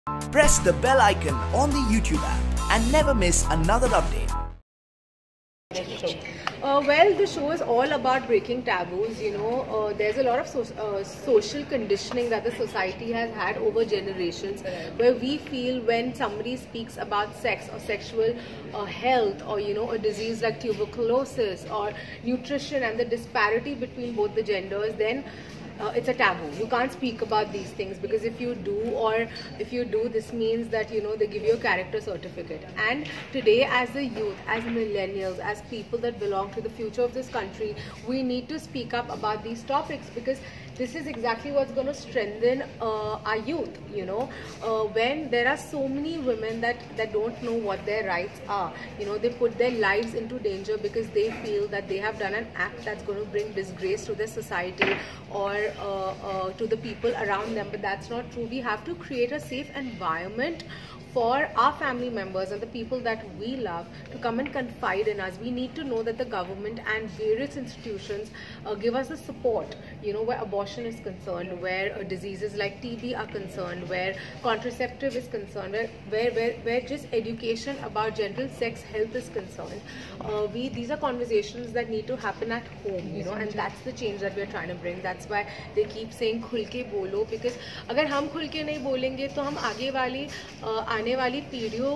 Press the bell icon on the YouTube app and never miss another update. Well, the show is all about breaking taboos. There's a lot of social conditioning that the society has had over generations, where we feel when somebody speaks about sex or sexual health, or a disease like tuberculosis or nutrition and the disparity between both the genders, then it's a taboo. You can't speak about these things, because if you do, this means that they give you a character certificate. And today, as the youth, as millennials, as people that belong to the future of this country, we need to speak up about these topics, because this is exactly what's going to strengthen our youth. When there are so many women that don't know what their rights are, they put their lives into danger because they feel that they have done an act that's going to bring disgrace to their society or to the people around them. But that's not true. We have to create a safe environment for our family members and the people that we love to come and confide in us. We need to know that the government and various institutions give us the support, where abortion is concerned, where diseases like TB are concerned, where contraceptive is concerned, where just education about general sex health is concerned. These are conversations that need to happen at home, and that's the change that we're trying to bring. That's why they keep saying खुल के बोलो, because अगर हम खुल के नहीं बोलेंगे तो हम आने वाली पीढ़ियों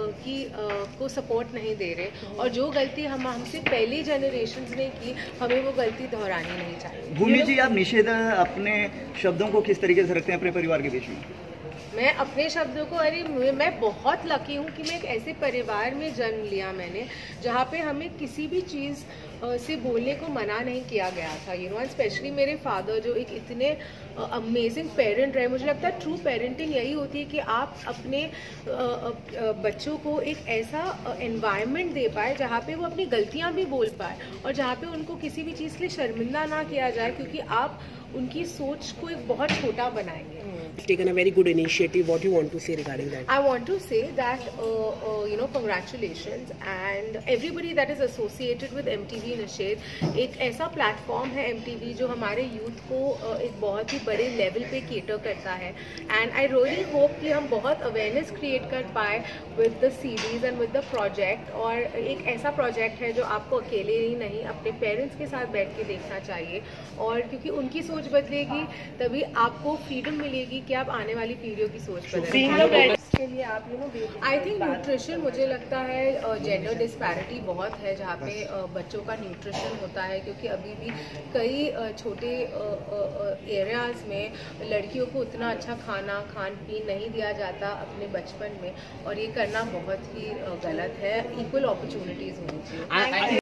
को सपोर्ट नहीं दे रहे, और जो गलती हमसे पहली जनरेशंस ने की, हमें वो गलती दोहरानी नहीं चाहिए। भूमि जी, आप निषेध अपने शब्दों को किस तरीके से रखते हैं अपने परिवार के बीच में? मैं अपने शब्दों को, मैं बहुत लकी हूँ कि मैं एक ऐसे परिवार में जन्म लिया मैंने, जहाँ पे हमें किसी भी चीज़ से बोलने को मना नहीं किया गया था, एंड स्पेशली मेरे फादर जो एक इतने अमेजिंग पेरेंट रहे। मुझे लगता है ट्रू पेरेंटिंग यही होती है कि आप अपने बच्चों को एक ऐसा एनवायरनमेंट दे पाए जहाँ पे वो अपनी गलतियाँ भी बोल पाए, और जहाँ पे उनको किसी भी चीज़ के लिए शर्मिंदा ना किया जाए, क्योंकि आप उनकी सोच को एक बहुत छोटा बनाएंगे। Taken a very good initiative. What do you want to say regarding that? I want to say that congratulations, and everybody that is associated with MTV Nished. एक ऐसा प्लेटफॉर्म है MTV जो हमारे यूथ को एक बहुत ही बड़े लेवल पे केटर करता है, एंड आई रियली होप कि हम बहुत अवेयरनेस क्रिएट कर पाए with the series and with the project. और एक ऐसा प्रोजेक्ट है जो आपको अकेले ही नहीं, अपने पेरेंट्स के साथ बैठ के देखना चाहिए, और क्योंकि उनकी सोच बदलेगी तभी आपको फ्रीडम मिलेगी कि आप आने वाली पीढ़ियों की सोच बदलें। के लिए आप आई थिंक न्यूट्रिशन, मुझे लगता है जेंडर डिस्पैरिटी बहुत है जहाँ पे बच्चों का न्यूट्रिशन होता है, क्योंकि अभी भी कई छोटे एरियाज़ में लड़कियों को उतना अच्छा खान पीन नहीं दिया जाता अपने बचपन में, और ये करना बहुत ही गलत है। इक्वल अपॉर्चुनिटीज़ होनी चाहिए।